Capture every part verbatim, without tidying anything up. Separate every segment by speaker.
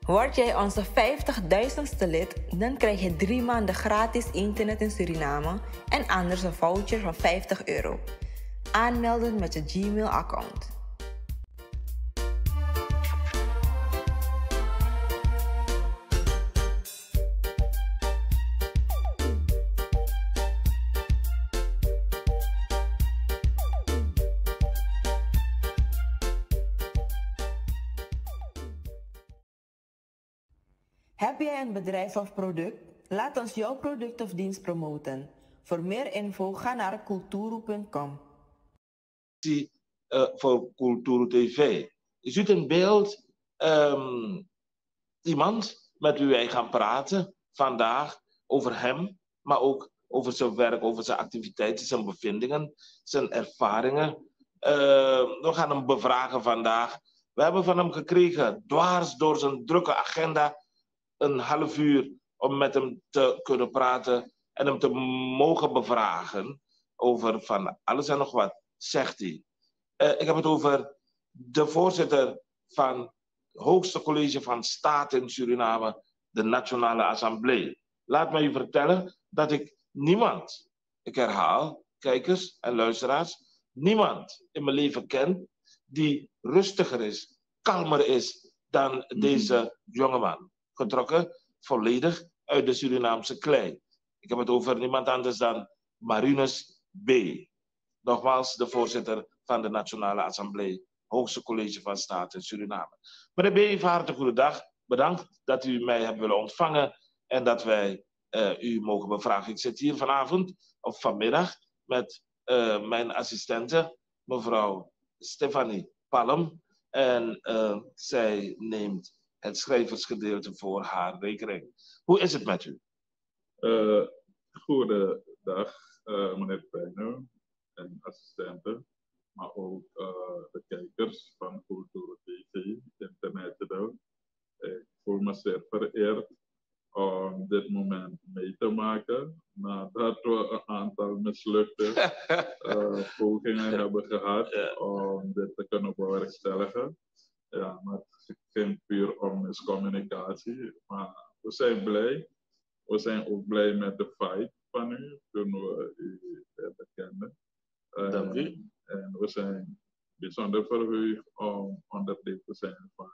Speaker 1: Word jij onze vijftigduizendste lid, dan krijg je drie maanden gratis internet in Suriname en anders een voucher van vijftig euro. Aanmelden met je Gmail-account. Heb jij een bedrijf of product? Laat ons jouw product of dienst promoten. Voor meer info ga naar kulturu punt com.
Speaker 2: Uh, voor Kulturu T V. Je ziet in beeld um, iemand met wie wij gaan praten vandaag over hem, maar ook over zijn werk, over zijn activiteiten, zijn bevindingen, zijn ervaringen. Uh, we gaan hem bevragen vandaag. We hebben van hem gekregen, dwars door zijn drukke agenda, een half uur om met hem te kunnen praten en hem te mogen bevragen over van alles en nog wat, zegt hij. Uh, ik heb het over de voorzitter van het hoogste college van staat in Suriname, de Nationale Assemblée. Laat me u vertellen dat ik niemand, ik herhaal, kijkers en luisteraars, niemand in mijn leven ken die rustiger is, kalmer is dan deze jongeman. Getrokken volledig uit de Surinaamse klei. Ik heb het over niemand anders dan Marinus B. Nogmaals, de voorzitter van de Nationale Assemblée, hoogste college van staat in Suriname. Meneer B, hartelijk goedendag. Bedankt dat u mij hebt willen ontvangen en dat wij uh, u mogen bevragen. Ik zit hier vanavond of vanmiddag met uh, mijn assistente, mevrouw Stefanie Palm. En uh, zij neemt het schrijversgedeelte voor haar rekening. Hoe is het met u?
Speaker 3: Uh, goedendag, uh, meneer Pijno en assistenten, maar ook uh, de kijkers van Kulturu T V, International. Ik voel me zeer vereerd om dit moment mee te maken, nadat we een aantal mislukte uh, pogingen hebben gehad om dit te kunnen bewerkstelligen. Ja, maar het ging puur om miscommunicatie. Maar we zijn blij. We zijn ook blij met de fight van u, toen we u hebben kennen.
Speaker 2: Dank u.
Speaker 3: En we zijn bijzonder verheugd om onderdeel te zijn van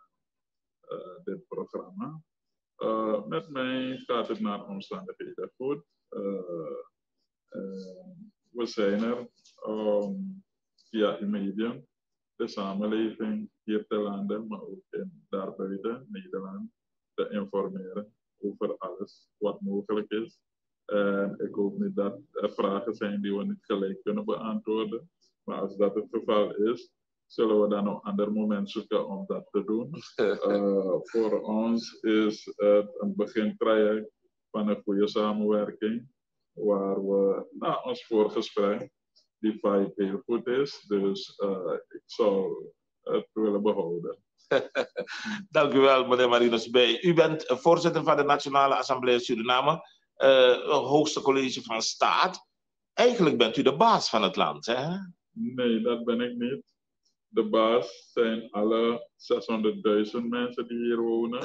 Speaker 3: uh, dit programma. Uh, met mij gaat het naar omstandigheden goed. Uh, uh, we zijn er um, via uw medium de samenleving hier te landen, maar ook in, daarbuiten Nederland, te informeren over alles wat mogelijk is. En ik hoop niet dat er vragen zijn die we niet gelijk kunnen beantwoorden. Maar als dat het geval is, zullen we dan op een ander moment zoeken om dat te doen. Uh, voor ons is het een begintraject van een goede samenwerking, waar we na ons voorgesprek die vibe heel goed is. Dus uh, ik zou het willen behouden.
Speaker 2: Dank u wel, meneer Marinus B. U bent voorzitter van de Nationale Assemblée Suriname, uh, het hoogste college van staat. Eigenlijk bent u de baas van het land, hè?
Speaker 3: Nee, dat ben ik niet. De baas zijn alle zeshonderdduizend mensen die hier wonen.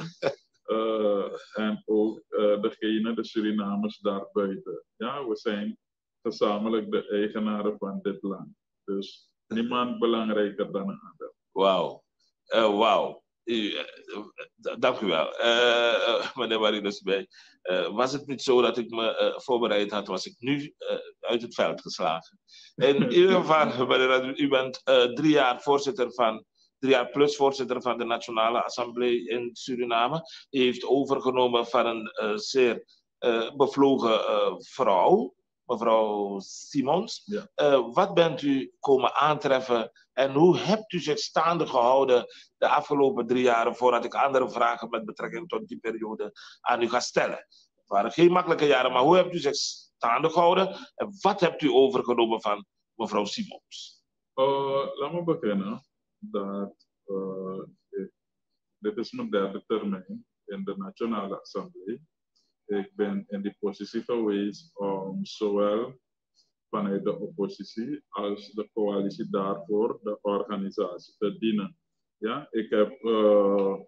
Speaker 3: uh, en ook uh, degene, de Surinamers daarbuiten. Ja, we zijn gezamenlijk de eigenaren van dit land. Dus niemand belangrijker dan een ander.
Speaker 2: Wauw. Uh, Wauw. Uh, dank u wel, uh, meneer Marinus B. Uh, was het niet zo dat ik me uh, voorbereid had, was ik nu uh, uit het veld geslagen. In ieder geval, meneer, u bent uh, drie jaar voorzitter van, drie jaar plus voorzitter van de Nationale Assemblée in Suriname. U heeft overgenomen van een uh, zeer uh, bevlogen uh, vrouw, mevrouw Simons.
Speaker 3: Ja.
Speaker 2: Uh, wat bent u komen aantreffen en hoe hebt u zich staande gehouden de afgelopen drie jaren voordat ik andere vragen met betrekking tot die periode aan u ga stellen? Het waren geen makkelijke jaren, maar hoe hebt u zich staande gehouden en wat hebt u overgenomen van mevrouw Simons?
Speaker 3: Uh, laat me beginnen. Dat, uh, ik, dit is mijn derde termijn in de Nationale Assemblée. Ik ben in die positie geweest om zowel vanuit de oppositie als de coalitie daarvoor de organisatie te dienen. Ja, ik heb uh,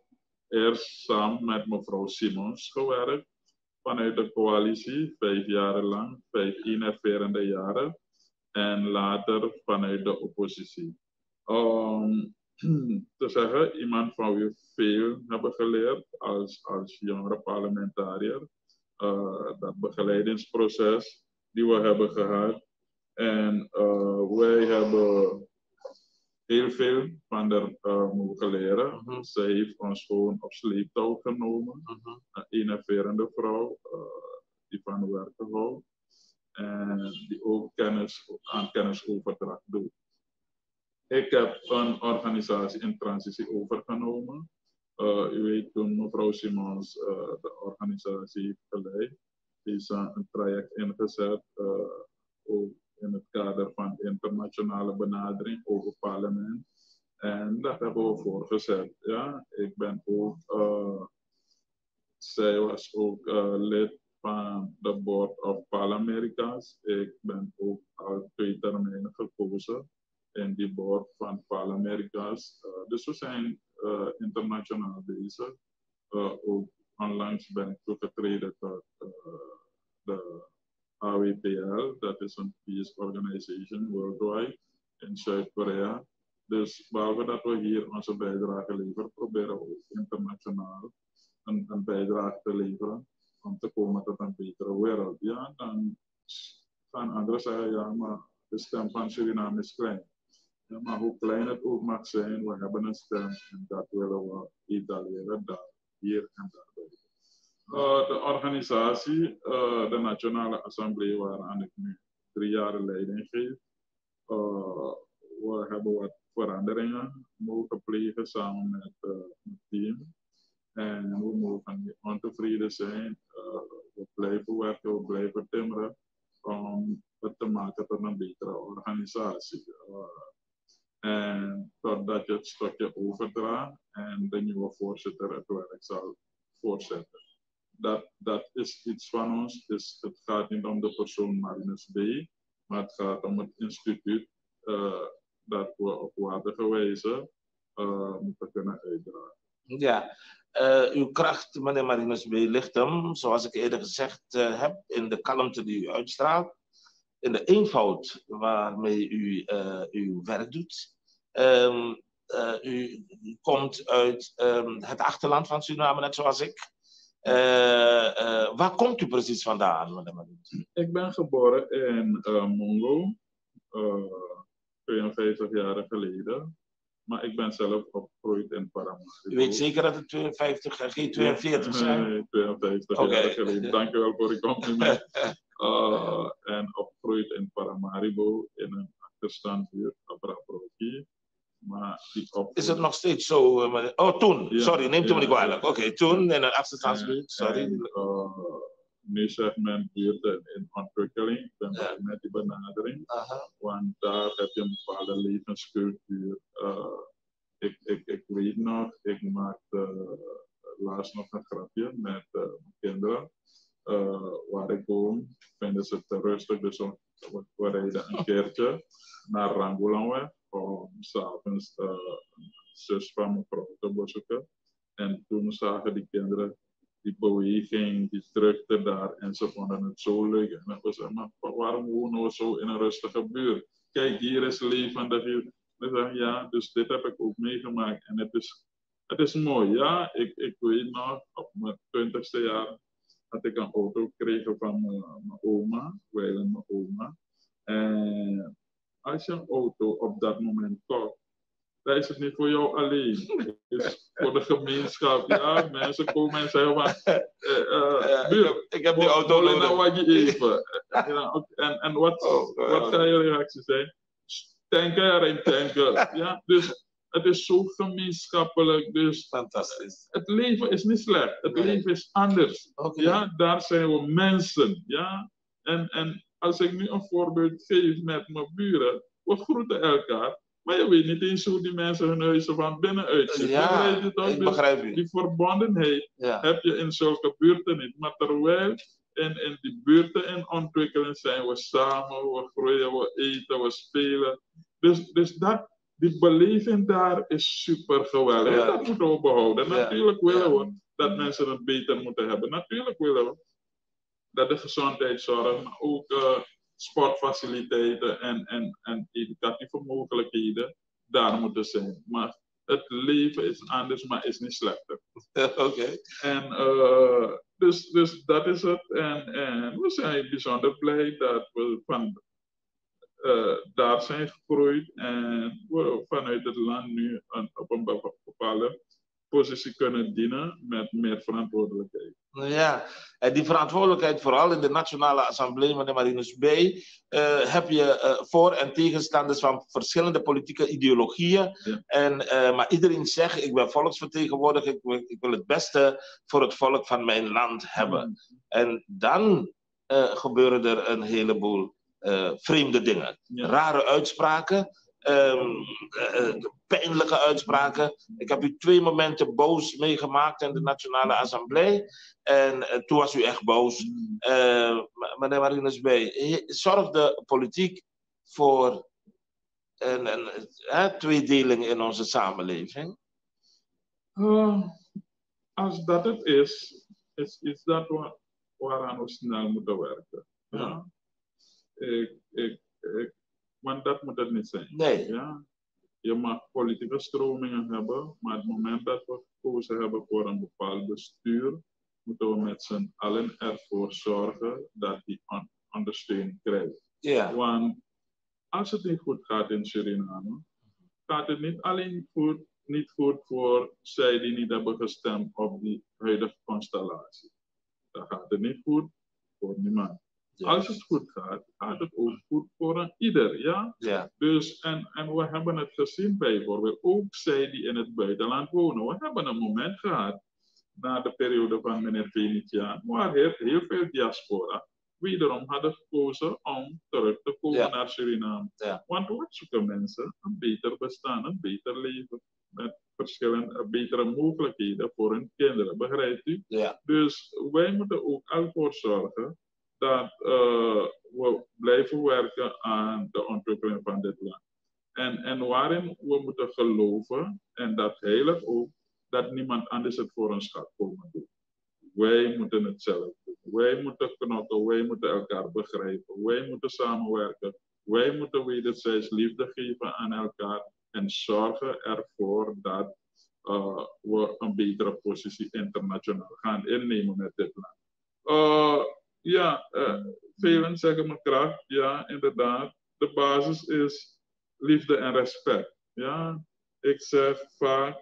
Speaker 3: eerst samen met mevrouw Simons gewerkt vanuit de coalitie, vijf jaar lang, vijf innoverende jaren. En later vanuit de oppositie. Um, te zeggen, iemand van wie we veel hebben geleerd als, als jongere parlementariër. Uh, dat begeleidingsproces die we hebben gehad. En uh, wij hebben heel veel van haar uh, mogen leren. Uh-huh. Zij heeft ons gewoon op sleeptouw genomen. Uh-huh. Een innoverende vrouw uh, die van werken houdt. En die ook kennis, aan kennisoverdracht doet. Ik heb een organisatie in transitie overgenomen. Uh, u weet toen mevrouw Simons uh, de organisatie heeft geleid. Die is uh, een traject ingezet, uh, ook in het kader van internationale benadering over parlement. En dat hebben we voorgezet. Ja? Ik ben ook, uh, zij was ook uh, lid van de Board of Parlamerica's. Ik ben ook al twee termijnen gekozen in die board van Parlamerica's. Uh, dus we zijn uh, internationaal bezig. Uh, ook onlangs ben ik toegetreden tot uh, de A W P L, dat is een peace organization worldwide in Zuid-Korea. Dus behalve dat we hier onze bijdrage leveren, proberen we ook internationaal een, een bijdrage te leveren om te komen tot een betere wereld. Ja, dan gaan anderen zeggen, ja, maar de stem van Suriname is klein. Ja, maar hoe klein het ook mag zijn, we hebben een stem en dat willen we etaleren daar, hier en daarbij. Uh, de organisatie, uh, de Nationale Assemblée, waaraan ik nu drie jaar leiding geef, uh, we hebben wat veranderingen mogen plegen samen met uh, het team. En we mogen niet ontevreden zijn. Uh, we blijven werken, we blijven timmeren om het te maken tot een betere organisatie. Uh, en totdat je het stokje overdraagt en de nieuwe voorzitter het werk zal voortzetten. Dat, dat is iets van ons. Dus het gaat niet om de persoon Marinus B, maar het gaat om het instituut uh, dat we op waardige wijze uh, moeten kunnen uitdragen.
Speaker 2: Ja, uh, uw kracht, meneer Marinus B, ligt hem, zoals ik eerder gezegd uh, heb, in de kalmte die u uitstraalt, in de eenvoud waarmee u uh, uw werk doet. Um, uh, u, u komt uit um, het achterland van Suriname, net zoals ik. Uh, uh, waar komt u precies vandaan, meneer Marinus?
Speaker 3: Ik ben geboren in uh, Mongo, uh, tweeënvijftig jaar geleden. Maar ik ben zelf opgegroeid in Paramaribo.
Speaker 2: U weet zeker dat het tweeënvijftig en geen tweeënveertig zijn?
Speaker 3: Nee, tweeënvijftig okay. jaar geleden. Dank u wel voor uw compliment. uh, en opgegroeid in Paramaribo in een achterstandsbuurt, Abraproki. Maar op...
Speaker 2: Is het nog steeds zo? Uh, oh, toen. Ja, sorry, neemt u ja, me niet kwalijk. Oké, okay, toen in een achterstandsbuurt. Sorry.
Speaker 3: En, uh, nu zegt men buurten in ontwikkeling. Ik ben ja. met die benadering. Aha. Want daar heb je een bepaalde levenscultuur. Uh, ik, ik, ik weet nog, ik maakte uh, laatst nog een grapje met uh, mijn kinderen. Uh, waar ik woon, vinden ze te rustig. Dus we, we rijden een keertje naar Rangolanweg om s'avonds uh, een zus van mijn vrouw te bezoeken. En toen zagen die kinderen die beweging, die drukte daar en ze vonden het zo leuk. En ik zei, maar waarom wonen we zo in een rustige buurt? Kijk, hier is levendig. Hier. Ik zei, ja, dus dit heb ik ook meegemaakt en het is, het is mooi. Ja, ik, ik weet nog, op mijn twintigste jaar had ik een auto gekregen van mijn, mijn oma, wijlen mijn oma. En als je een auto op dat moment koopt, dan is het niet voor jou alleen. Het is voor de gemeenschap. Ja, mensen komen en zeggen van, uh, uh, buur,
Speaker 2: ik, ik heb die auto nodig.
Speaker 3: Nou wat je even. En, en wat, oh, wat kan je reactie zijn? Tanken erin, tanken. Ja, dus het is zo gemeenschappelijk. Dus
Speaker 2: fantastisch.
Speaker 3: Het leven is niet slecht. Het nee. leven is anders. Okay. Ja, daar zijn we mensen. Ja, en, en als ik nu een voorbeeld geef met mijn buren, we groeten elkaar. Maar je weet niet eens hoe die mensen hun huizen van binnen uitzien.
Speaker 2: Ja, ik dus begrijp u.
Speaker 3: Die verbondenheid
Speaker 2: ja.
Speaker 3: heb je in zulke buurten niet. Maar terwijl in, in die buurten in ontwikkeling zijn we samen, we groeien, we eten, we spelen. Dus, dus dat, die beleving daar is super geweldig. Ja. Dat moeten we behouden. Ja. Natuurlijk willen we dat mensen het beter moeten hebben. Natuurlijk willen we dat de gezondheidszorg, maar ook uh, sportfaciliteiten en, en, en educatieve mogelijkheden daar moeten zijn. Maar het leven is anders, maar is niet slechter.
Speaker 2: Oké. Okay.
Speaker 3: En uh, dus, dus dat is het. En, en we zijn bijzonder blij dat we van uh, daar zijn gegroeid en we vanuit het land nu een, op een bepaalde positie kunnen dienen met meer verantwoordelijkheid.
Speaker 2: Ja, en die verantwoordelijkheid vooral in de Nationale Assemblée, meneer Marinus B., uh, heb je uh, voor- en tegenstanders van verschillende politieke ideologieën. Ja. En, uh, maar iedereen zegt, ik ben volksvertegenwoordiger, ik wil, ik wil het beste voor het volk van mijn land hebben. Mm. En dan uh, gebeuren er een heleboel uh, vreemde dingen. Ja. Rare uitspraken. Um, uh, pijnlijke uitspraken. Ik heb u twee momenten boos meegemaakt in de Nationale Assemblée. En uh, toen was u echt boos. Uh, meneer Marinus B., zorgt de politiek voor een, een, een tweedeling in onze samenleving?
Speaker 3: Uh, als dat het is, is, is dat waar, waaraan we snel moeten werken. Ja. Ja? Ik, ik, ik, want dat moet het niet zijn.
Speaker 2: Nee.
Speaker 3: Ja? Je mag politieke stromingen hebben, maar het moment dat we gekozen hebben voor een bepaald bestuur, moeten we met z'n allen ervoor zorgen dat die on ondersteuning krijgt.
Speaker 2: Yeah.
Speaker 3: Want als het niet goed gaat in Suriname, gaat het niet alleen goed, niet goed voor zij die niet hebben gestemd op die huidige constellatie. Dan gaat het niet goed voor niemand. Yeah. Als het goed gaat, gaat het ook goed voor een ieder, ja?
Speaker 2: Yeah.
Speaker 3: Dus, en, en we hebben het gezien bijvoorbeeld, ook zij die in het buitenland wonen. We hebben een moment gehad, na de periode van meneer Venetiaan, waar heel, heel veel diaspora wederom hadden gekozen om terug te komen yeah. naar Suriname.
Speaker 2: Yeah.
Speaker 3: Want wat zoeken mensen? Een beter bestaan, een beter leven. Met verschillende, betere mogelijkheden voor hun kinderen, begrijpt u?
Speaker 2: Yeah.
Speaker 3: Dus wij moeten ook ervoor zorgen dat uh, we blijven werken aan de ontwikkeling van dit land. En, en waarin we moeten geloven, en dat heilig ook, dat niemand anders het voor ons gaat komen doen. Wij moeten het zelf doen. Wij moeten knokken, wij moeten elkaar begrijpen, wij moeten samenwerken, wij moeten wederzijds liefde geven aan elkaar en zorgen ervoor dat uh, we een betere positie internationaal gaan innemen met dit land. Uh, Ja, uh, velen zeggen me kracht, ja, inderdaad. De basis is liefde en respect. Ja, ik zeg vaak,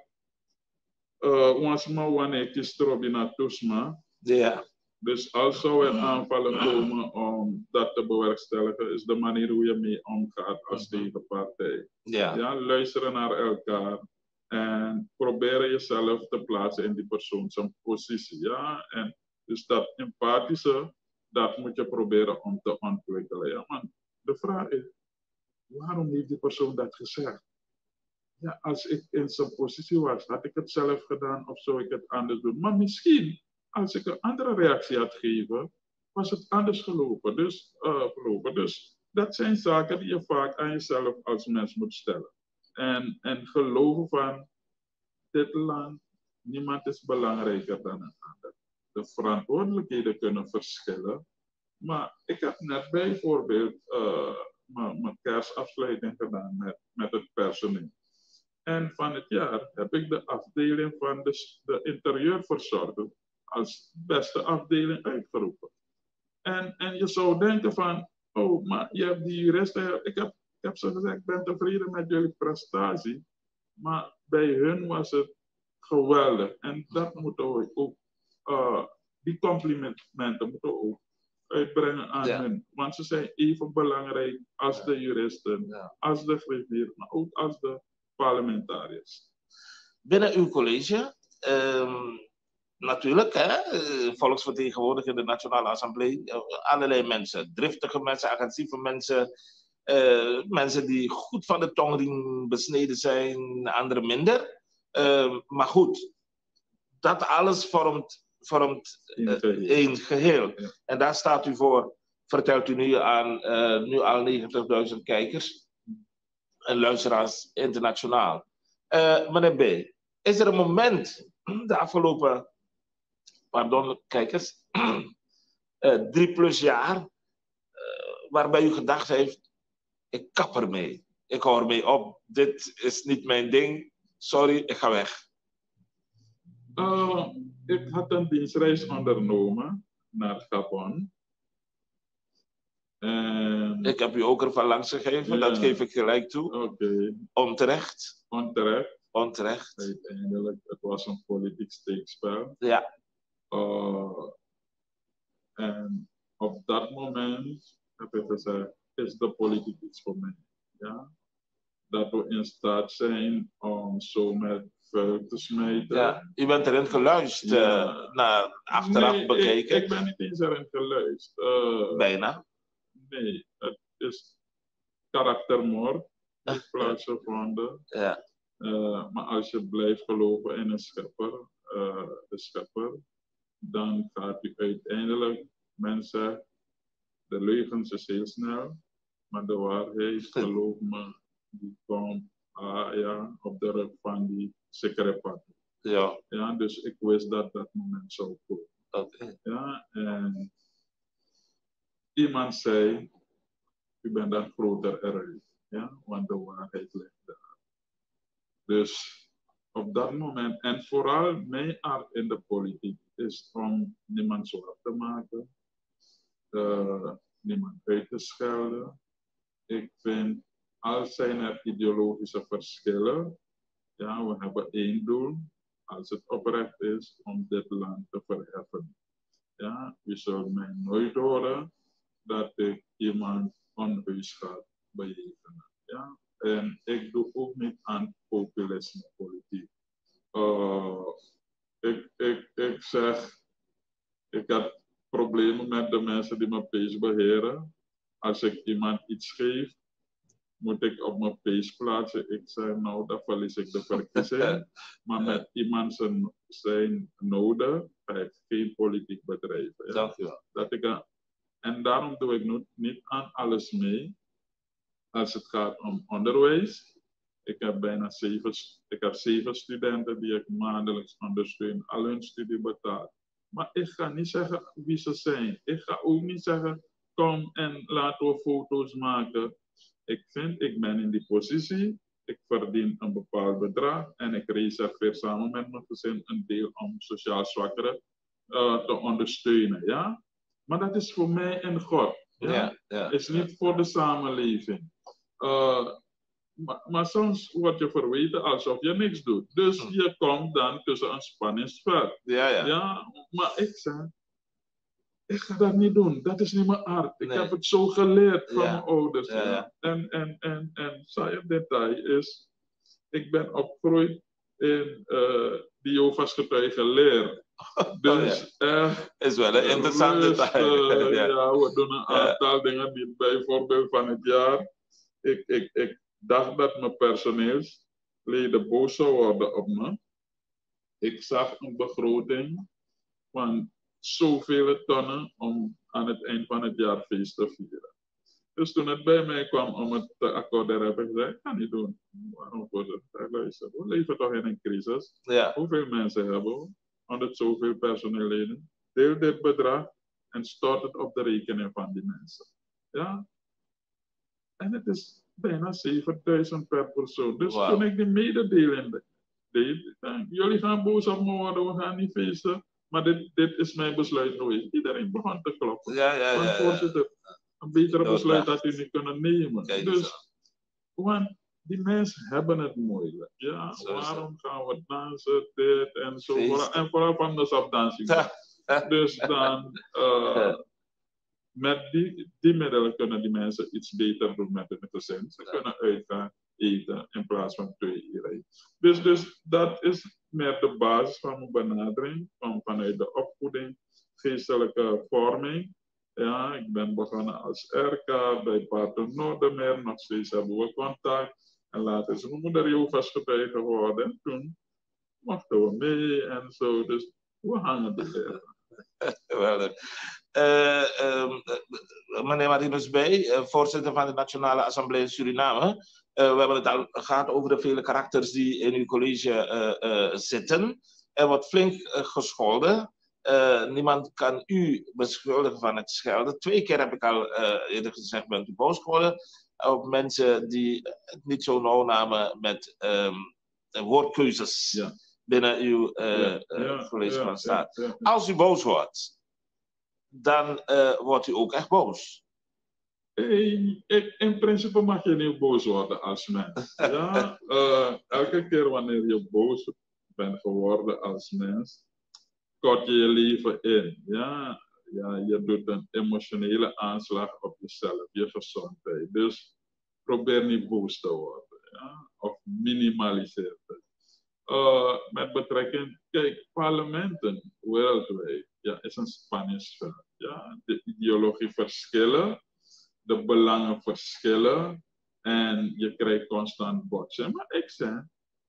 Speaker 3: ons maar wanneer kies Robina Toesma.
Speaker 2: Ja.
Speaker 3: Dus als zou er aanvallen komen om dat te bewerkstelligen, is de manier hoe je mee omgaat als tegenpartij.
Speaker 2: Ja.
Speaker 3: Ja, luisteren naar elkaar en proberen jezelf te plaatsen in die persoon zijn positie. Ja, en dus dat empathische, dat moet je proberen om te ontwikkelen. Ja, man. De vraag is, waarom heeft die persoon dat gezegd? Ja, als ik in zijn positie was, had ik het zelf gedaan of zou ik het anders doen? Maar misschien, als ik een andere reactie had gegeven, was het anders gelopen. Dus, uh, gelopen. Dus dat zijn zaken die je vaak aan jezelf als mens moet stellen. En, en geloven van, dit land, niemand is belangrijker dan een ander. De verantwoordelijkheden kunnen verschillen. Maar ik heb net bijvoorbeeld uh, mijn kerstafsluiting gedaan met, met het personeel. En van het jaar heb ik de afdeling van de, de interieurverzorging als beste afdeling uitgeroepen. En, en je zou denken van, oh, maar je hebt die juristen, ik heb, ik heb ze gezegd, ik ben tevreden met jullie prestatie. Maar bij hun was het geweldig. En dat moeten we ook, uh, die complimenten moeten we ook uitbrengen aan ja. hen. Want ze zijn even belangrijk als ja. de juristen, ja. als de griffier, maar ook als de parlementariërs.
Speaker 2: Binnen uw college, um, natuurlijk, hè, volksvertegenwoordiger in de Nationale Assemblée, allerlei mensen, driftige mensen, agressieve mensen, uh, mensen die goed van de tongriem besneden zijn, anderen minder. Uh, maar goed, dat alles vormt, vormt uh, één geheel. Ja. En daar staat u voor, vertelt u nu aan uh, nu al negentigduizend kijkers. en luisteraars internationaal. Uh, meneer B, is er een moment de afgelopen, pardon, kijkers, uh, drie plus jaar, uh, waarbij u gedacht heeft, ik kap ermee. Ik hou ermee op, dit is niet mijn ding, sorry, ik ga weg.
Speaker 3: Uh, ik had een dienstreis ondernomen naar Gabon. En...
Speaker 2: Ik heb u ook ervan langs gegeven, ja, dat geef ik gelijk toe.
Speaker 3: Okay.
Speaker 2: Onterecht.
Speaker 3: Onterecht.
Speaker 2: Onterecht.
Speaker 3: Uiteindelijk, het was een politiek steekspel.
Speaker 2: Ja.
Speaker 3: Uh, en op dat moment heb ik gezegd, is de politiek iets voor mij? Ja? Dat we in staat zijn om zo met vuil te smijten.
Speaker 2: Ja, u bent erin geluisterd, ja. uh, naar achteraf
Speaker 3: nee,
Speaker 2: bekeken.
Speaker 3: Ik, ik ben niet eens erin geluisterd. Uh,
Speaker 2: Bijna.
Speaker 3: Nee, het is karaktermoord die plaatsgevonden.
Speaker 2: Ja.
Speaker 3: Uh, maar als je blijft geloven in een schepper, uh, de schepper, dan gaat u uiteindelijk, mensen, de leugens is heel snel, maar de waarheid, geloof me, die komt ah, ja, op de rug van die zekere pad.
Speaker 2: Ja.
Speaker 3: Ja, dus ik wist dat dat moment zou komen.
Speaker 2: Okay.
Speaker 3: Ja, en iemand zei, u bent dan groter eruit, ja, want de waarheid ligt daar. Dus op dat moment, en vooral mijn aard in de politiek, is om niemand zwart te maken, uh, niemand uit te schelden. Ik vind, als zijn er ideologische verschillen, ja, we hebben één doel, als het oprecht is, om dit land te verheffen. Ja, u zult mij nooit horen dat ik iemand onheus ga bejegenen. Ja? En ik doe ook niet aan populisme politiek. Uh, ik, ik, ik zeg, ik heb problemen met de mensen die mijn page beheren. Als ik iemand iets geef, moet ik op mijn page plaatsen. Ik zeg, nou, dan verlies ik de verkiezing. Maar met iemand zijn, zijn noden ga ik geen politiek bedrijven. Ja?
Speaker 2: Dank u wel.
Speaker 3: Dat ik, en daarom doe ik niet, niet aan alles mee. Als het gaat om onderwijs. Ik heb bijna zeven, ik heb zeven studenten die ik maandelijks ondersteun. Al hun studie betaald. Maar ik ga niet zeggen wie ze zijn. Ik ga ook niet zeggen, kom en laten we foto's maken. Ik vind, ik ben in die positie. Ik verdien een bepaald bedrag. En ik reserveer samen met mijn gezin een deel om sociaal zwakkeren uh, te ondersteunen. Ja? Maar dat is voor mij en God. Ja?
Speaker 2: Ja, ja,
Speaker 3: is niet
Speaker 2: ja.
Speaker 3: voor de samenleving. Uh, maar, maar soms word je verweten alsof je niks doet. Dus hm. je komt dan tussen een spanningsveld.
Speaker 2: Ja, ja.
Speaker 3: Ja, maar ik zeg, ik ga dat niet doen. Dat is niet mijn aard. Ik nee. heb het zo geleerd van ja. mijn ouders. Ja, ja. En, en, en, en saai detail is, ik ben opgegroeid in uh, die Jehovah's getuigen leer. Dus,
Speaker 2: oh, ja. uh, is wel een interessant detail.
Speaker 3: Uh, ja. ja, we doen een aantal ja. dingen die bijvoorbeeld van het jaar. Ik, ik, ik dacht dat mijn personeelsleden boos zouden worden op me. Ik zag een begroting van zoveel tonnen om aan het eind van het jaar feest te vieren. Dus toen het bij mij kwam om het te accorderen, heb ik gezegd, ik ga niet doen. Waarom voorzitter? Luister, we leven toch in een crisis.
Speaker 2: Ja.
Speaker 3: Hoeveel mensen hebben we? Honderd zoveel personeelleden. Deel dit bedrag en stort het op de rekening van die mensen. Ja? En het is bijna zevenduizend per persoon. Dus wow. Toen ik die mededeling deed, jullie gaan boos op me worden, we gaan niet feesten. Maar dit, dit is mijn besluit nooit. Iedereen begon te kloppen.
Speaker 2: Ja, ja, ja.
Speaker 3: Want voorzitter, een betere besluit had u niet kunnen nemen.
Speaker 2: Kijk,
Speaker 3: dus, want die mensen hebben het moeilijk. Ja, zo waarom gaan we dansen, dit en zo. Feest. En vooral van de sapdansing. Dus dan, uh, met die, die middelen kunnen die mensen iets beter doen met hun gezin. Ze kunnen uitgaan, eten, in plaats van twee uur. Dus, dus dat is meer de basis van mijn benadering, van, vanuit de opvoeding, geestelijke vorming. Ja, ik ben begonnen als R K bij Pater Noordermeer, nog steeds hebben we contact. En later is mijn moeder Jehovah's getuige geworden. En toen mochten we mee en zo, dus we hangen er.
Speaker 2: Geweldig. Uh, um, meneer Marinus B., uh, voorzitter van de Nationale Assemblée in Suriname. Uh, we hebben het al gehad over de vele karakters die in uw college uh, uh, zitten. Er wordt flink uh, gescholden. Uh, niemand kan u beschuldigen van het schelden. Twee keer heb ik al uh, eerder gezegd, bent u boos geworden op mensen die het niet zo nauw namen met um, woordkeuzes ja. binnen uw uh, ja. uh, ja. college van staat. Ja. Ja. Ja. Als u boos wordt, dan uh, wordt u ook echt boos.
Speaker 3: Hey, ik, in principe mag je niet boos worden als mens. Ja? uh, elke keer wanneer je boos bent geworden als mens, kort je je leven in. Ja? Ja, je doet een emotionele aanslag op jezelf, je gezondheid. Dus probeer niet boos te worden. Ja? Of minimaliseer het. Uh, met betrekking, kijk, parlementen wereldwijd ja, is een spanningsveld. Ja? De ideologie verschillen. De belangen verschillen en je krijgt constant botsen. Maar ik zeg,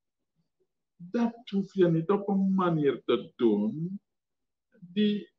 Speaker 3: dat hoef je niet op een manier te doen die,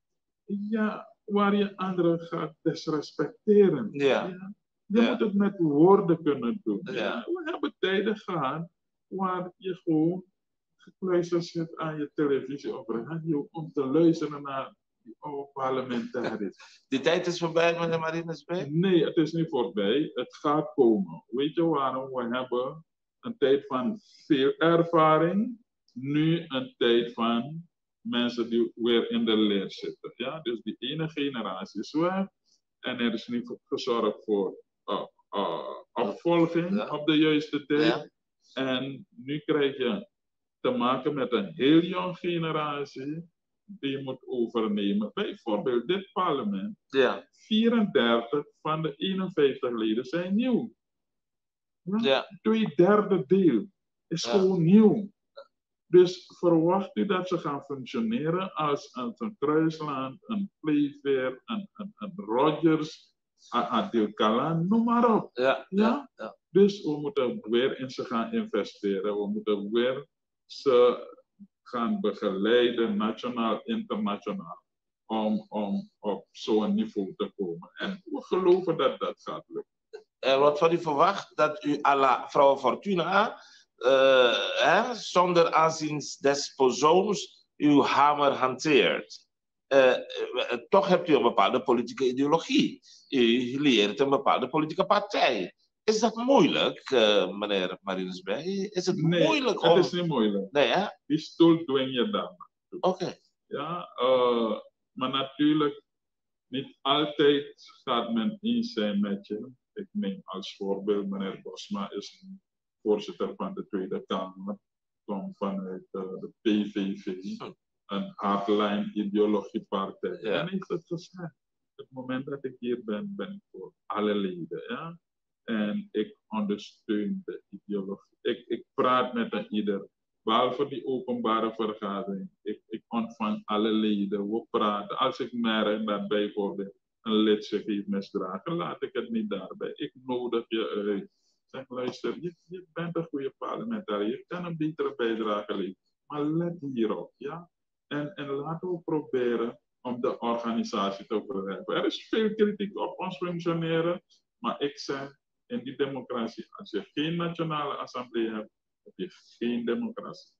Speaker 3: ja, waar je anderen gaat disrespecteren.
Speaker 2: Ja.
Speaker 3: Ja. Je ja. moet het met woorden kunnen doen. Ja. Ja. We hebben tijden gehad waar je gewoon gekluisterd zit aan je televisie of radio om te luisteren naar Oh, parlementarisch.
Speaker 2: Die tijd is voorbij, meneer Marinus B?
Speaker 3: Nee, het is niet voorbij. Het gaat komen. Weet je waarom? We hebben een tijd van veel ervaring. Nu een tijd van mensen die weer in de leer zitten. Ja? Dus die ene generatie is weg. En er is niet gezorgd voor uh, uh, opvolging ja. op de juiste tijd. Ja. En nu krijg je te maken met een heel jong generatie die moet overnemen. Bijvoorbeeld dit parlement.
Speaker 2: Ja.
Speaker 3: vierendertig van de eenenvijftig leden zijn nieuw. Ja?
Speaker 2: Ja.
Speaker 3: Twee derde deel is ja. gewoon nieuw. Dus verwacht u dat ze gaan functioneren als een, een Kruisland, een Playfair, een, een, een Rogers, een Adil Kalan, noem maar op.
Speaker 2: Ja.
Speaker 3: Ja?
Speaker 2: Ja. Ja.
Speaker 3: Dus we moeten weer in ze gaan investeren. We moeten weer ze gaan begeleiden, nationaal, internationaal, om, om op zo'n niveau te komen. En we geloven dat dat gaat lukken.
Speaker 2: Er wordt van u verwacht dat u à la vrouw Fortuna, uh, hè, zonder aanzien des persoons, uw hamer hanteert. Uh, uh, toch hebt u een bepaalde politieke ideologie. U leert een bepaalde politieke partij. Is dat moeilijk, uh, meneer Marinus B? Is het
Speaker 3: nee,
Speaker 2: moeilijk
Speaker 3: om...
Speaker 2: om...
Speaker 3: het is niet moeilijk.
Speaker 2: Nee, hè?
Speaker 3: Die stoel dwing je dan.
Speaker 2: Oké. Okay.
Speaker 3: Ja, uh, maar natuurlijk, niet altijd gaat men eens zijn met je. Ik neem als voorbeeld, meneer Bosma is voorzitter van de Tweede Kamer. Komt vanuit uh, de P V V, hm. een hardline ideologiepartij. Ja. En heeft het gezegd. Op het moment dat ik hier ben, ben ik voor alle leden. Ja? En ik ondersteun de ideologie. Ik, ik praat met een ieder. Behalve die openbare vergadering. Ik, ik ontvang alle leden. We praten. Als ik merk dat bijvoorbeeld een lid zich heeft misdragen, laat ik het niet daarbij. Ik nodig je uit. Zeg, luister, je, je bent een goede parlementariër. Je kan een betere bijdrage leveren. Maar let hierop. Ja? En, en laten we proberen om de organisatie te verheffen. Er is veel kritiek op ons functioneren. Maar ik zeg, in die democratie, als je geen nationale assemblee hebt, heb je geen democratie.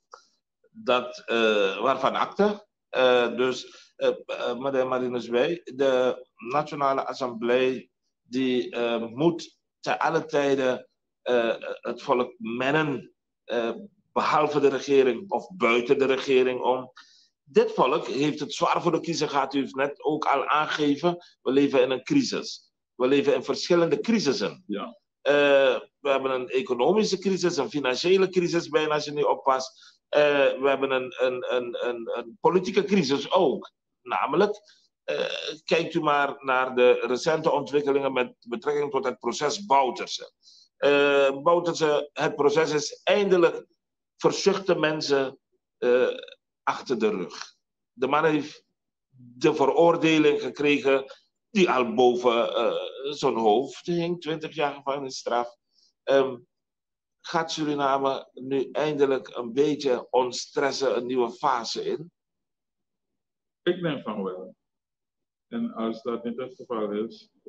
Speaker 2: Dat, uh, waarvan akte. Uh, dus, uh, uh, meneer Marinus B, de nationale assemblee die uh, moet te alle tijden uh, het volk mennen, uh, behalve de regering of buiten de regering om. Dit volk heeft het zwaar voor de kiezer gehad. U heeft net ook al aangegeven, we leven in een crisis. We leven in verschillende crisissen.
Speaker 3: Ja.
Speaker 2: Uh, we hebben een economische crisis, een financiële crisis, bijna als je niet oppast. Uh, we hebben een, een, een, een, een politieke crisis ook. Namelijk, uh, kijkt u maar naar de recente ontwikkelingen met betrekking tot het proces Bouterse. Uh, Bouterse, het proces is eindelijk verzuchte mensen uh, achter de rug. De man heeft de veroordeling gekregen die al boven uh, zo'n hoofd hing, twintig jaar gevangenisstraf. Um, gaat Suriname nu eindelijk een beetje ontstressen, een nieuwe fase in?
Speaker 3: Ik denk van wel. En als dat niet het geval is, wil ik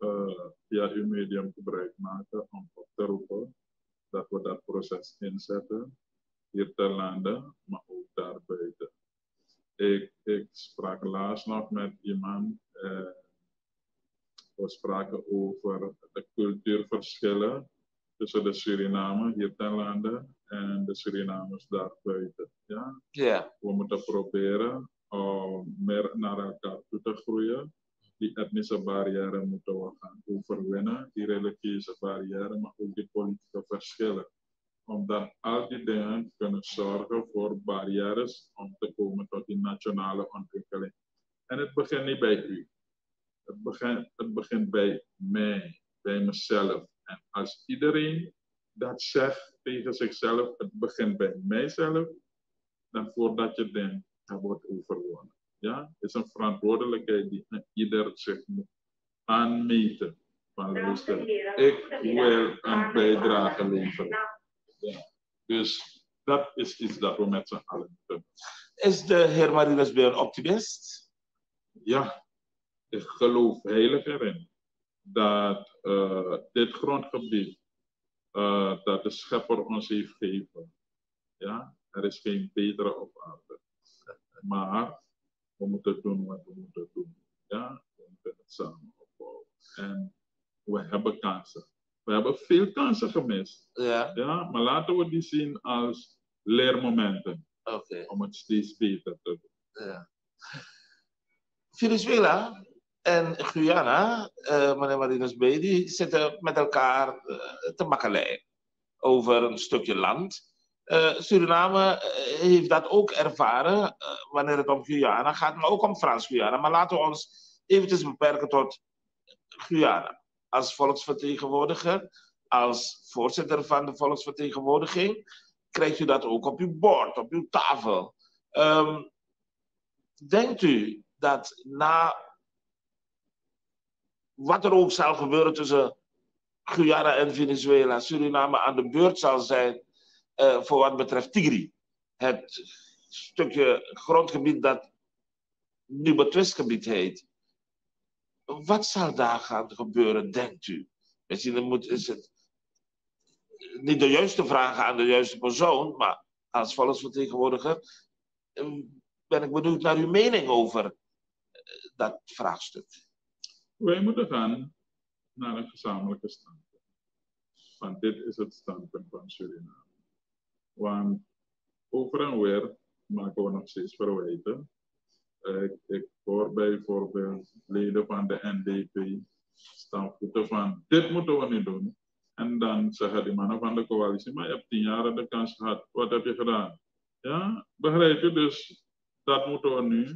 Speaker 3: uh, via uw medium gebruik maken om op te roepen dat we dat proces inzetten, hier ter lande, maar ook daarbuiten. Ik, ik sprak laatst nog met iemand, uh, we spraken over de cultuurverschillen tussen de Suriname hier ten lande en de Surinamers daarbuiten. Ja?
Speaker 2: Yeah.
Speaker 3: We moeten proberen om meer naar elkaar toe te groeien. Die etnische barrière moeten we gaan overwinnen, die religieuze barrière, maar ook die politieke verschillen. Omdat al die dingen kunnen zorgen voor barrières om te komen tot die nationale ontwikkeling. En het begint niet bij u. Het begint, het begint bij mij, bij mezelf. En als iedereen dat zegt tegen zichzelf, het begint bij mijzelf, dan voordat je denkt, dat wordt overwonnen. Ja, het is een verantwoordelijkheid die ieder zich moet aanmeten. Van luister, ik wil een bijdrage leveren. Ja. Dus dat is iets dat we met z'n allen doen.
Speaker 2: Is de heer Marinus Beu een optimist?
Speaker 3: Ja, ik geloof heilig erin dat uh, dit grondgebied uh, dat de schepper ons heeft gegeven, ja, er is geen betere op aarde. Maar we moeten doen wat we moeten doen. Ja, we moeten het samen opbouwen. En we hebben kansen. We hebben veel kansen gemist.
Speaker 2: Ja.
Speaker 3: Ja, maar laten we die zien als leermomenten.
Speaker 2: Okay.
Speaker 3: Om het steeds beter te doen.
Speaker 2: Ja. Venezuela en Guyana, uh, meneer Marinus Beu, die zitten met elkaar uh, te makkeleien over een stukje land. Uh, Suriname uh, heeft dat ook ervaren uh, wanneer het om Guyana gaat, maar ook om Frans-Guyana. Maar laten we ons eventjes beperken tot Guyana. Als volksvertegenwoordiger, als voorzitter van de volksvertegenwoordiging, krijgt u dat ook op uw bord, op uw tafel. Um, denkt u dat na wat er ook zal gebeuren tussen Guyana en Venezuela, Suriname aan de beurt zal zijn uh, voor wat betreft Tigri, het stukje grondgebied dat nu betwistgebied heet? Wat zal daar gaan gebeuren, denkt u? Misschien moet, is het niet de juiste vragen aan de juiste persoon, maar als volksvertegenwoordiger ben ik benieuwd naar uw mening over dat vraagstuk.
Speaker 3: Wij moeten gaan naar een gezamenlijke standpunt. Want dit is het standpunt van Suriname. Want over en weer maken we nog steeds verwijten. Ik, ik hoor bijvoorbeeld leden van de N D P staan voeten van dit moeten we nu doen. En dan zeggen die mannen van de coalitie, maar je hebt tien jaar de kans gehad. Wat heb je gedaan? Ja, begrijp je? Dus dat moeten we nu.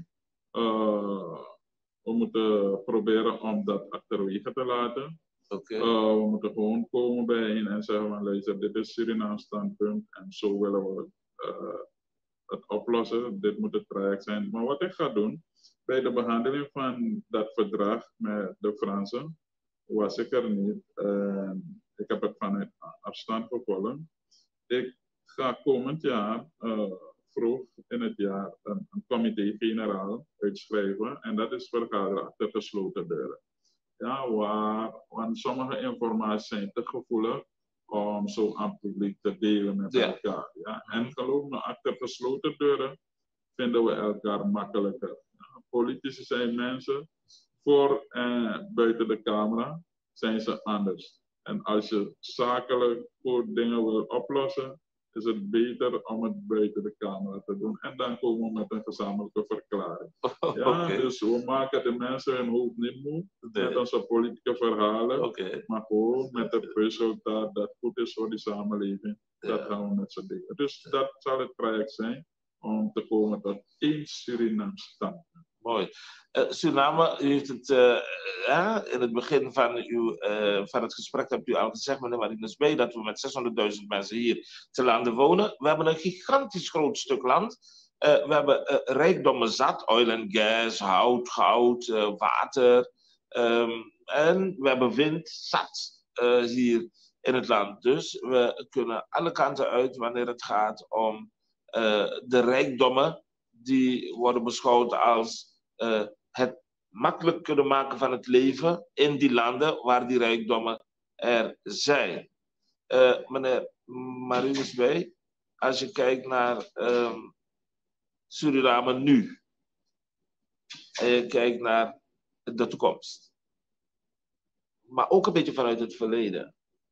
Speaker 3: Uh, we moeten proberen om dat achterwege te laten.
Speaker 2: Okay.
Speaker 3: Uh, we moeten gewoon komen bijeen en zeggen van luister, dit is Surinaams standpunt en zo willen we uh, het oplossen. Dit moet het traject zijn. Maar wat ik ga doen, bij de behandeling van dat verdrag met de Fransen, was ik er niet. Uh, ik heb het vanuit afstand gevolgd. Ik ga komend jaar, uh, vroeg in het jaar, een, een comité-generaal uitschrijven. En dat is vergaderen achter gesloten deuren. Ja, waar, want sommige informaties zijn te gevoelig om zo aan het publiek te delen met ja. elkaar. Ja? En geloof me, achter gesloten deuren vinden we elkaar makkelijker. Ja, politici zijn mensen, voor en buiten de camera zijn ze anders. En als je zakelijk goed dingen wil oplossen, is het beter om het buiten de camera te doen. En dan komen we met een gezamenlijke verklaring. Ja, okay. Dus we maken de mensen hun hoofd niet moe nee. met onze politieke verhalen. Okay. Maar gewoon met het resultaat dat goed is voor die samenleving. Ja. Dat gaan we met z'n dingen. Dus ja. dat zal het traject zijn om te komen tot één Surinaams standpunt.
Speaker 2: Mooi. Uh, Suriname, u heeft het uh, uh, in het begin van, uw, uh, van het gesprek hebt u al gezegd, meneer Marinus Beu, dat we met zeshonderdduizend mensen hier te landen wonen. We hebben een gigantisch groot stuk land. Uh, we hebben uh, rijkdommen zat, oil en gas, hout, goud, uh, water. Um, en we hebben wind zat uh, hier in het land. Dus we kunnen alle kanten uit wanneer het gaat om uh, de rijkdommen die worden beschouwd als uh, het makkelijk kunnen maken van het leven in die landen waar die rijkdommen er zijn. Uh, meneer Marinus Bij, als je kijkt naar um, Suriname nu en je kijkt naar de toekomst, maar ook een beetje vanuit het verleden.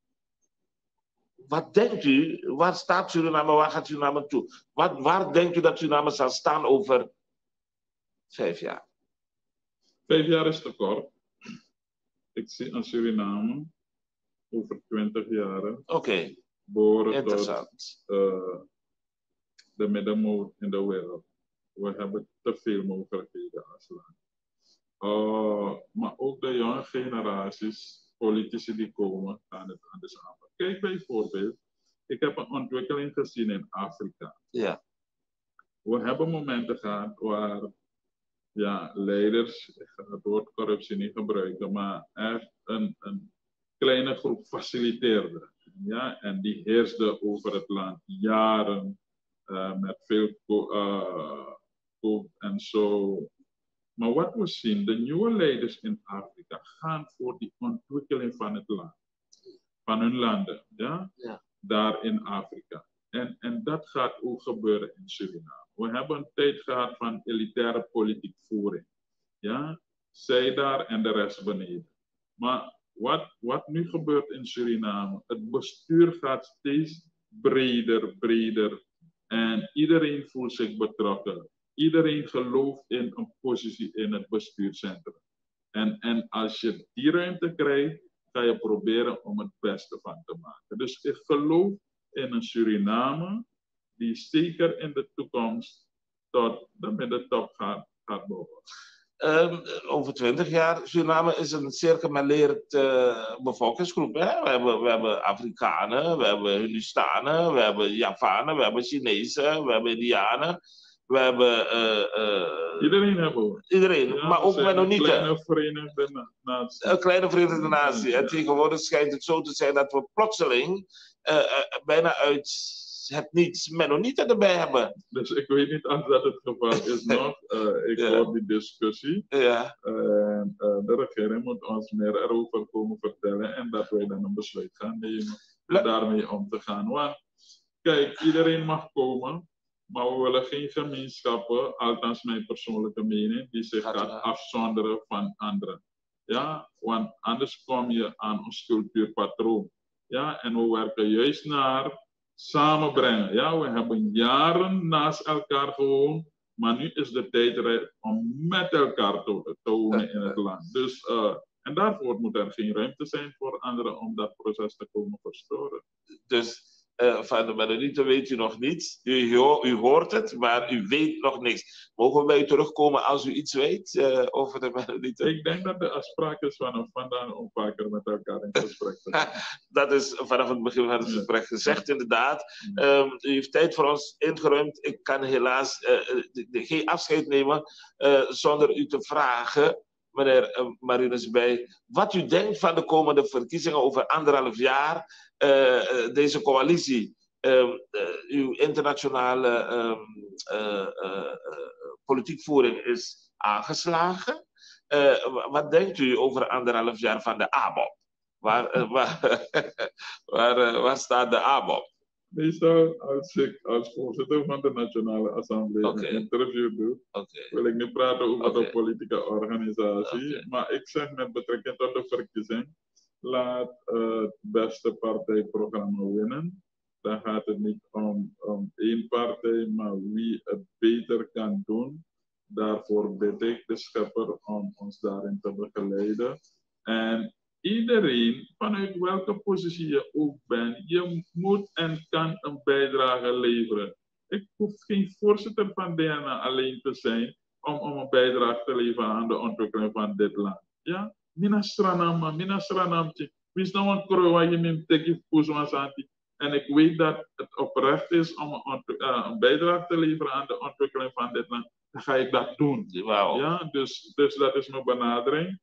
Speaker 2: Wat denkt u, waar staat Suriname, waar gaat Suriname toe? Wat, waar denkt u dat Suriname zal staan over vijf jaar?
Speaker 3: Vijf jaar is te kort. Ik zie aan Suriname over twintig jaar. Oké,
Speaker 2: okay.
Speaker 3: Interessant. Tot, uh, de middenmoot in de wereld. We hebben te veel mogelijkheden als land. Uh, maar ook de jonge generaties, politici die komen, gaan het anders aanpakken. Kijk bijvoorbeeld, ik heb een ontwikkeling gezien in Afrika.
Speaker 2: Ja.
Speaker 3: We hebben momenten gehad waar ja, leiders, ik ga het woord corruptie niet gebruiken, maar echt een, een kleine groep faciliteerde. Ja, en die heerste over het land jaren uh, met veel koop uh, en zo. Maar wat we zien, de nieuwe leiders in Afrika gaan voor die ontwikkeling van het land. Van hun landen, ja?
Speaker 2: Ja.
Speaker 3: Daar in Afrika. En, en dat gaat ook gebeuren in Suriname. We hebben een tijd gehad van elitaire politiek voering. Ja? Zij daar en de rest beneden. Maar wat, wat nu gebeurt in Suriname, het bestuur gaat steeds breder, breder. En iedereen voelt zich betrokken. Iedereen gelooft in een positie in het bestuurscentrum. En, en als je die ruimte krijgt, ga je proberen om het beste van te maken. Dus ik geloof in een Suriname die zeker in de toekomst tot de middentop gaat, gaat behoren.
Speaker 2: Um, over twintig jaar, Suriname is een zeer gemêleerd uh, bevolkingsgroep. Hè? We, hebben, we hebben Afrikanen, we hebben Hindustanen, we hebben Javanen, we hebben Chinezen, we hebben Indianen. We hebben... Uh, uh,
Speaker 3: iedereen hebben we.
Speaker 2: Iedereen,
Speaker 3: ja,
Speaker 2: maar ook Mennonieten.
Speaker 3: Een kleine Verenigde Natie.
Speaker 2: Een kleine Verenigde Natie. Ja. En tegenwoordig schijnt het zo te zijn dat we plotseling uh, uh, bijna uit het niets Mennonieten erbij hebben.
Speaker 3: Dus ik weet niet of dat het geval is nog. Uh, ik ja. hoor die discussie.
Speaker 2: Ja.
Speaker 3: Uh, uh, de regering moet ons meer erover komen vertellen en dat wij dan een besluit gaan nemen om daarmee om te gaan. Want kijk, iedereen mag komen. Maar we willen geen gemeenschappen, althans mijn persoonlijke mening, die zich gaan afzonderen van anderen. Ja, want anders kom je aan ons cultuurpatroon. Ja, en we werken juist naar samenbrengen. Ja, we hebben jaren naast elkaar gewoond, maar nu is de tijd om met elkaar te, te wonen in het land. Dus, uh, en daarvoor moet er geen ruimte zijn voor anderen om dat proces te komen verstoren.
Speaker 2: Dus Uh, van de Mennonieten weet u nog niets. U, u hoort het, maar u weet nog niks. Mogen we bij u terugkomen als u iets weet uh, over de Mennonieten?
Speaker 3: Ik denk dat de afspraak is vanaf vandaag om vaker met elkaar in gesprek te gaan.
Speaker 2: Dat is vanaf het begin van het gesprek gezegd, inderdaad. Um, u heeft tijd voor ons ingeruimd. Ik kan helaas uh, de, de, geen afscheid nemen uh, zonder u te vragen, meneer uh, Marinus Bij, wat u denkt van de komende verkiezingen over anderhalf jaar. Uh, deze coalitie, uh, uh, uw internationale uh, uh, uh, politiekvoering is aangeslagen. Uh, wat denkt u over anderhalf jaar van de A B O P? Waar, uh, waar, waar, uh, waar staat de A B O P?
Speaker 3: Meestal als ik als voorzitter van de Nationale Assemblée okay. een interview doe, okay. wil ik niet praten over okay. de politieke organisatie. Okay. Maar ik zeg met betrekking tot de verkiezing, laat uh, het beste partijprogramma winnen. Dan gaat het niet om, om één partij, maar wie het beter kan doen. Daarvoor bid ik de schepper om ons daarin te begeleiden. En iedereen, vanuit welke positie je ook bent, je moet en kan een bijdrage leveren. Ik hoef geen voorzitter van D N A alleen te zijn om, om een bijdrage te leveren aan de ontwikkeling van dit land. Ja? Mina Sranama, Mina Sranamtje. Wie is nou een kroon waar je neemt tegen Poeswansanti? En ik weet dat het oprecht is om een, uh, een bijdrage te leveren aan de ontwikkeling van dit land. Dan ga ik dat doen.
Speaker 2: Wow.
Speaker 3: Ja, dus, dus dat is mijn benadering.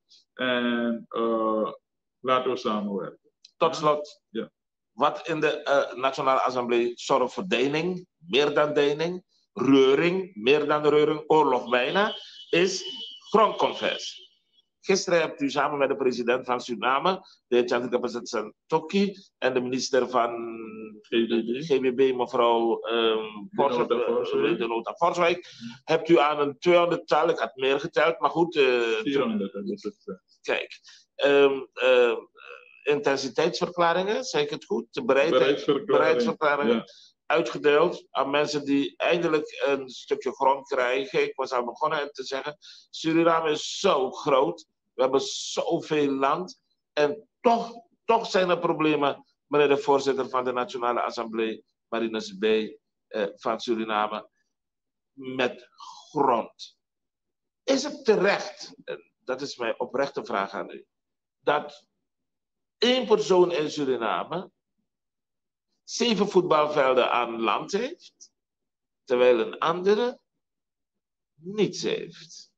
Speaker 3: En uh, laten we samenwerken.
Speaker 2: Tot slot,
Speaker 3: ja.
Speaker 2: Wat in de uh, Nationale Assemblée zorgt voor deining, meer dan deining, reuring, meer dan reuring, oorlog bijna, is grondconversie. Gisteren hebt u samen met de president van Suriname, de heer Chandrika Persat Tokki, en de minister van G B B, mevrouw um, de Nota Forswijk, hebt u aan een tweehonderdtal, ik had meer geteld, maar goed. Uh,
Speaker 3: vierhonderd.
Speaker 2: Kijk, um, uh, intensiteitsverklaringen, zeg ik het goed? De bereid,
Speaker 3: bereidsverklaringen.
Speaker 2: bereidsverklaringen.
Speaker 3: Ja.
Speaker 2: Uitgedeeld aan mensen die eindelijk een stukje grond krijgen. Ik was al begonnen te zeggen, Suriname is zo groot, we hebben zoveel land en toch, toch zijn er problemen, meneer de voorzitter van de Nationale Assemblée, Marinus B. Eh, van Suriname, met grond. Is het terecht, dat is mijn oprechte vraag aan u, dat één persoon in Suriname zeven voetbalvelden aan land heeft, terwijl een andere niets heeft?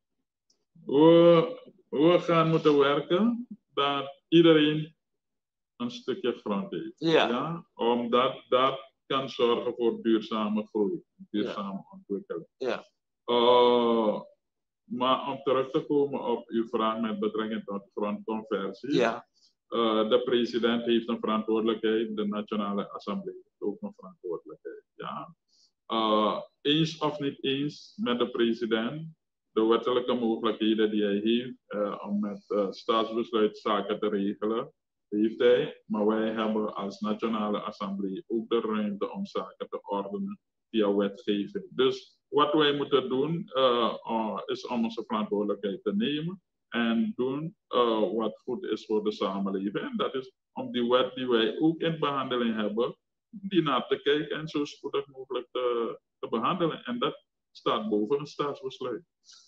Speaker 3: We, we gaan moeten werken dat iedereen een stukje grond heeft.
Speaker 2: Ja.
Speaker 3: Ja? Omdat dat kan zorgen voor duurzame groei, duurzame ja. ontwikkeling.
Speaker 2: Ja.
Speaker 3: Uh, maar om terug te komen op uw vraag met betrekking tot grondconversie.
Speaker 2: Ja.
Speaker 3: Uh, de president heeft een verantwoordelijkheid, de Nationale Assemblée heeft ook een verantwoordelijkheid. Ja. Uh, eens of niet eens met de president, de wettelijke mogelijkheden die hij heeft uh, om met uh, staatsbesluit zaken te regelen, heeft hij. Maar wij hebben als Nationale Assemblée ook de ruimte om zaken te ordenen via wetgeving. Dus wat wij moeten doen uh, uh, is om onze verantwoordelijkheid te nemen. En doen uh, wat goed is voor de samenleving. En dat is om die wet die wij ook in behandeling hebben, die naar te kijken en zo spoedig mogelijk te, te behandelen. En dat staat boven een staatsbesluit.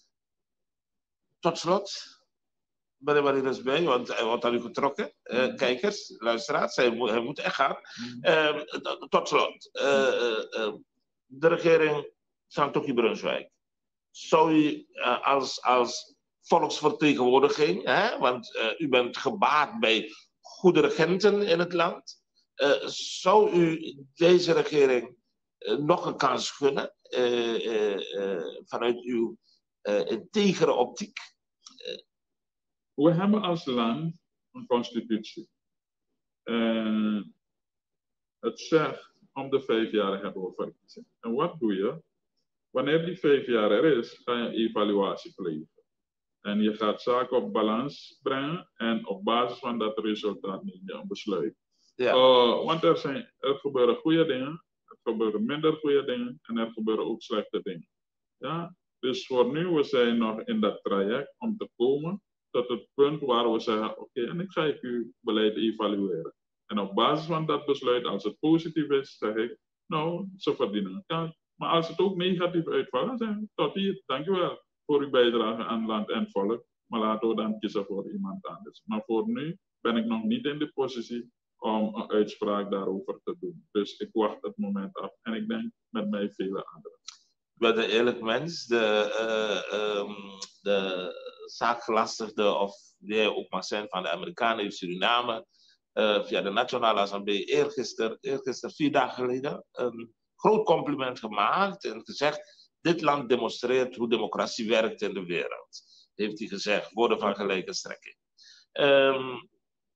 Speaker 2: Tot slot, meneer Marinus B., want hij wordt aan u getrokken. Uh, kijkers, luisteraars, hij moet, hij moet echt gaan. Uh, tot slot, uh, uh, uh, de regering van Tokki Brunswijk. Zou u uh, als... als volksvertegenwoordiging, hè? Want uh, u bent gebaat bij goede regenten in het land. Uh, zou u deze regering uh, nog een kans gunnen uh, uh, uh, vanuit uw uh, integere optiek? Uh.
Speaker 3: We hebben als land een constitutie. Uh, het zegt om de vijf jaar hebben we verkiezingen. En wat doe je? Wanneer die vijf jaar er is, ga je evaluatie plegen. En je gaat zaken op balans brengen en op basis van dat resultaat neem je een besluit. Ja. Uh, want er, zijn, er gebeuren goede dingen, er gebeuren minder goede dingen en er gebeuren ook slechte dingen. Ja? Dus voor nu, we zijn nog in dat traject om te komen tot het punt waar we zeggen, oké, okay, en ik ga ik uw beleid evalueren. En op basis van dat besluit, als het positief is, zeg ik, nou, ze verdienen een kans. Maar als het ook negatief uitvalt, dan zeg ik, tot hier, dankjewel voor uw bijdrage aan land en volk, maar laten we dan kiezen voor iemand anders. Maar voor nu ben ik nog niet in de positie om een uitspraak daarover te doen. Dus ik wacht het moment af en ik denk met mij vele anderen.
Speaker 2: Ik ben een eerlijk mens, de, uh, um, de zaakgelastigde, of wie hij ook mag zijn, van de Amerikanen in Suriname, uh, via de Nationale Assemblée, eergisteren, eergisteren, vier dagen geleden, een groot compliment gemaakt en gezegd, dit land demonstreert hoe democratie werkt in de wereld. Heeft hij gezegd, woorden van gelijke strekking. Um,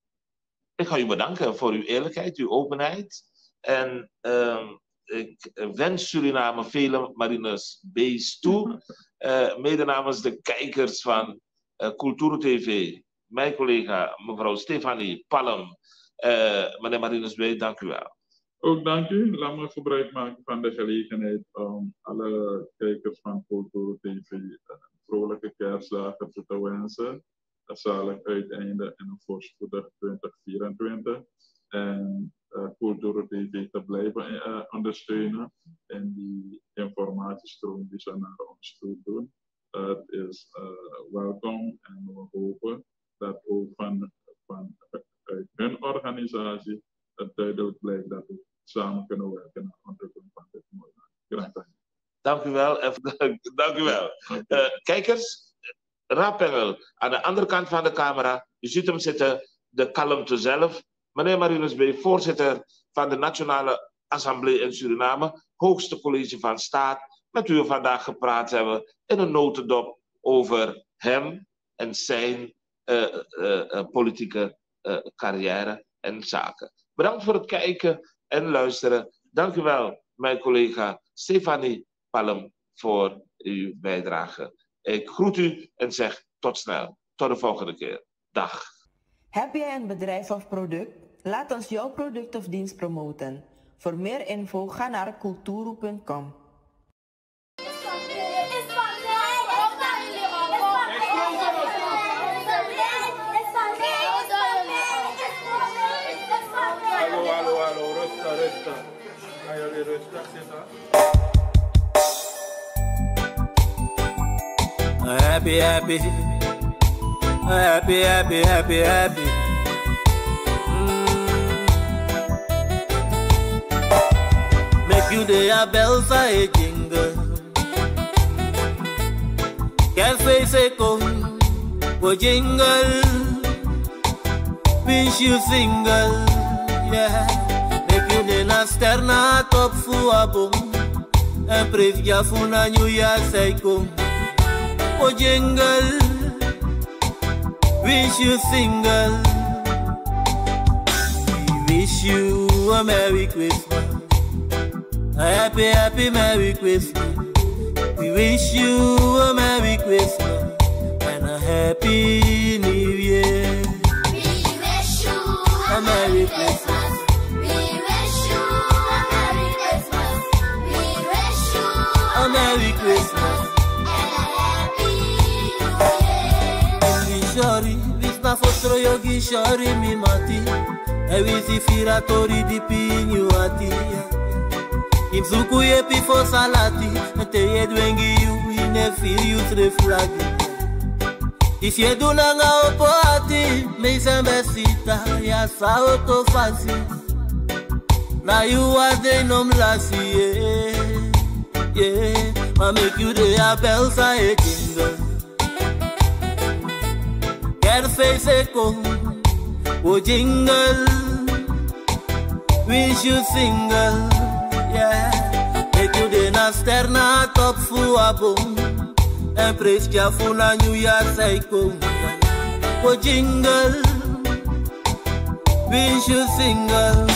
Speaker 2: ik ga u bedanken voor uw eerlijkheid, uw openheid. En um, ik wens Suriname vele Marinus B's toe. Uh, mede namens de kijkers van uh, Kulturu T V. Mijn collega mevrouw Stefanie Palm. Uh, meneer Marinus B, dank u wel.
Speaker 3: Ook dank u. Laat me gebruik maken van de gelegenheid om alle kijkers van Kulturu T V een vrolijke kerstdagen toe te wensen. Een zalig uiteinde en een voorspoedig twintig vierentwintig. En uh, Kulturu T V te blijven uh, ondersteunen en die informatiestroom die ze naar ons toe doen. Het uh, is uh, welkom en we hopen dat ook van, van uit hun organisatie het duidelijk blijkt dat we samen kunnen werken aan de ontwikkeling van dit mooie land. Graag.
Speaker 2: Dank u wel. Dank u wel. Uh, kijkers, Rapengel, aan de andere kant van de camera, u ziet hem zitten, de kalmte zelf. Meneer Marinus B., voorzitter van de Nationale Assemblée in Suriname, hoogste college van staat, met wie we vandaag gepraat hebben in een notendop over hem, en zijn uh, uh, uh, politieke uh, carrière en zaken. Bedankt voor het kijken en luisteren. Dank u wel, mijn collega Stefanie Palm, voor uw bijdrage. Ik groet u en zeg tot snel. Tot de volgende keer. Dag.
Speaker 1: Heb jij een bedrijf of product? Laat ons jouw product of dienst promoten. Voor meer info ga naar culturu punt com.
Speaker 3: Hallo, hallo, hallo, rustig, rustig. Gaan jullie rustig zitten?
Speaker 4: Happy, happy, happy, happy, happy, happy. Mm. Make you the bells a jingle. Can't face a come, go jingle. Wish you single, yeah. Make you the nasterna top fu abom. En preef ya funa new ya seiko. Oh jingle, wish you single. We wish you a Merry Christmas, a happy, happy Merry Christmas. We wish you a Merry Christmas and a happy New Year.
Speaker 5: We wish you
Speaker 4: A Merry Christmas.
Speaker 5: We wish you a Merry Christmas. We wish you
Speaker 4: A Merry Christmas. Shori, visna fostro yogi shori mi mati. E visi firatori di pinyu ati. Imzuku ye pifo salati. Te ye dwengi you ine feel you treflagi. If ye do nanga opo ati, me sembesita ya sa auto fasi. Na you are the nom lasi, yeah, yeah. Ma make you the bells a jingle. Face echo, oh jingle, wish you single, yeah. Make you the nasterna top fu abom, and praise ya funa new year psycho. Oh jingle, wish you single.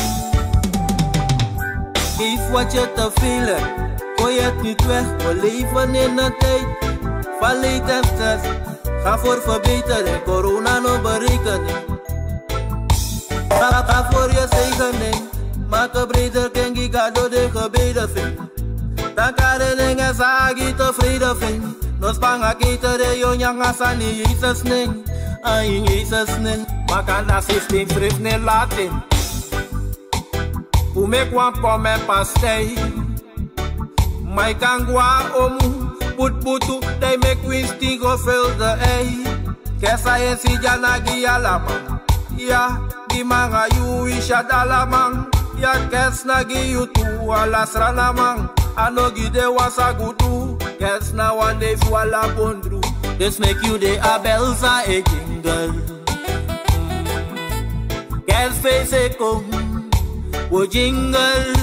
Speaker 4: If wat je te veel, gooi het niet weg, we leven in een tijd van leed en stress. Ga voor verbetering, corona no berekening. Ga, ga voor je zegening, maak een breder kengi, ga door de gebeden vind. Dan kan de dingen zeggen, tevreden vind. Nos panga kita de yonyang asani Jesus ning, ay Jesus ning. Makan dat systeem schrift in Latin. Hoe me kwam kom en pastei. My kangwa omu. Put putu, they make Winston go fill the air. Kesa yensi jana giyalamang. Ya, gimanga yu isha dalamang. Ya kes na gi you tu alas ranamang. Ano gide wasa gutu. Kes na one day fuala bondru. This make you the abels a jingle. Kes face a come, wo jingle.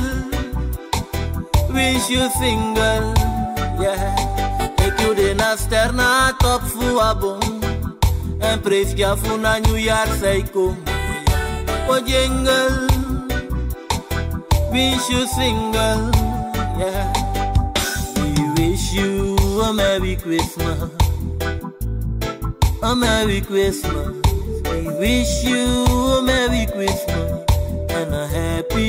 Speaker 4: Wish you single, yeah. You de nasterna top fu abom, en preef ya funa new year psycho. Oh jingle, wish you single, yeah. We wish you a Merry Christmas, a Merry Christmas. We wish you a Merry Christmas and a happy